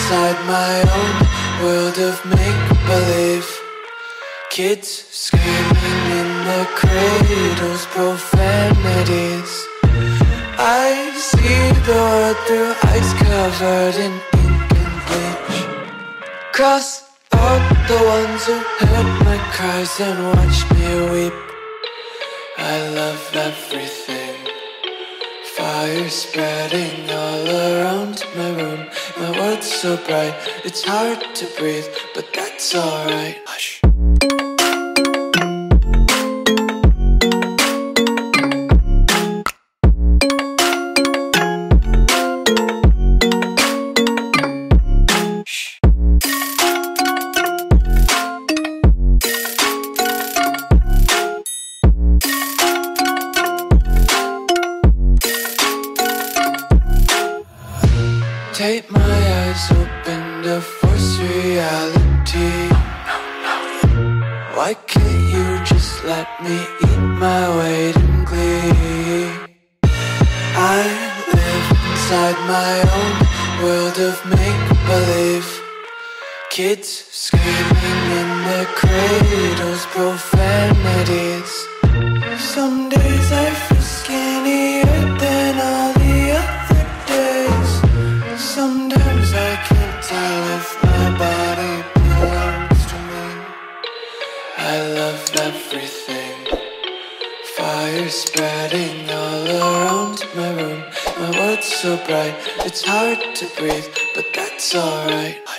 inside my own world of make-believe. Kids screaming in their cradles, profanities. I see the world through ice covered in ink and bleach. Cross out the ones who heard my cries and watched me weep. I love everything. Fire spreading all around my room. My world's so bright, it's hard to breathe, but that's alright. Hush. Take my eyes open to force reality. Why can't you just let me eat my weight in glee? I live inside my own world of make-believe. Kids screaming in their cradles, profanities. Some days I feel skinnier than all the other days. Sometimes I can't tell if my body belongs to me. I love everything. Fire spreading all around my room. My world's so bright, it's hard to breathe, but that's alright.